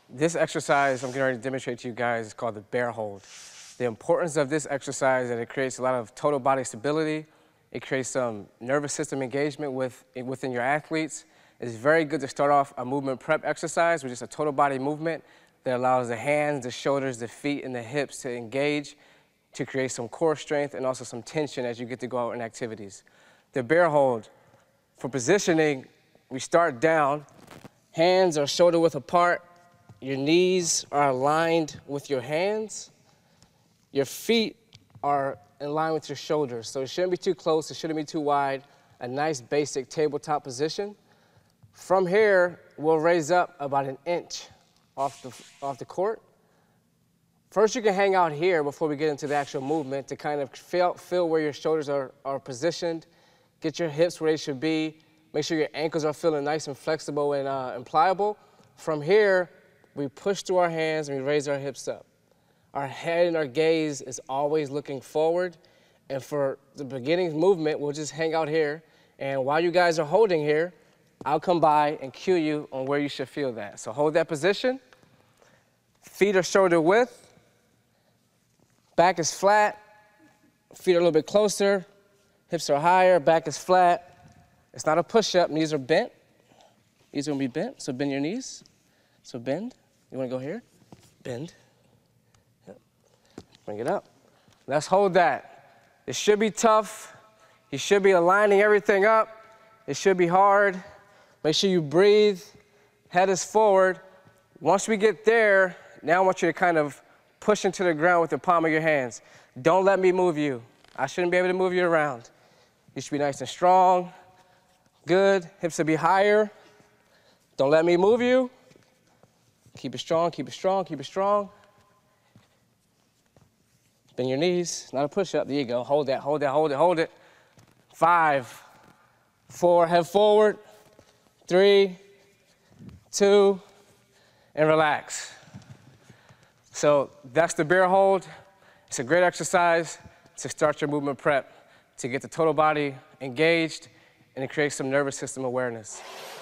This exercise I'm going to demonstrate to you guys is called the bear hold. The importance of this exercise is that it creates a lot of total body stability. It creates some nervous system engagement within your athletes. It's very good to start off a movement prep exercise with just a total body movement that allows the hands, the shoulders, the feet, and the hips to engage to create some core strength and also some tension as you get to go out in activities. The bear hold, for positioning, we start down, hands are shoulder width apart, your knees are aligned with your hands, your feet are in line with your shoulders, so it shouldn't be too close, it shouldn't be too wide, a nice basic tabletop position. From here, we'll raise up about an inch off the court. First, you can hang out here before we get into the actual movement to kind of feel where your shoulders are positioned, get your hips where they should be, make sure your ankles are feeling nice and flexible and pliable. From here, we push through our hands and we raise our hips up. Our head and our gaze is always looking forward. And for the beginning movement, we'll just hang out here. And while you guys are holding here, I'll come by and cue you on where you should feel that. So hold that position. Feet are shoulder width. Back is flat. Feet are a little bit closer. Hips are higher. Back is flat. It's not a push-up. Knees are bent. Knees are going to be bent. So bend your knees. So bend. You want to go here? Bend. Yep. Bring it up. Let's hold that. It should be tough. You should be aligning everything up. It should be hard. Make sure you breathe. Head is forward. Once we get there, now I want you to kind of push into the ground with the palm of your hands. Don't let me move you. I shouldn't be able to move you around. You should be nice and strong. Good. Hips will be higher. Don't let me move you. Keep it strong, keep it strong, keep it strong. Bend your knees, not a push-up. There you go. Hold that, hold that, hold it, hold it. 5, 4, head forward. 3, 2, and relax. So that's the bear hold. It's a great exercise to start your movement prep, to get the total body engaged, and to create some nervous system awareness.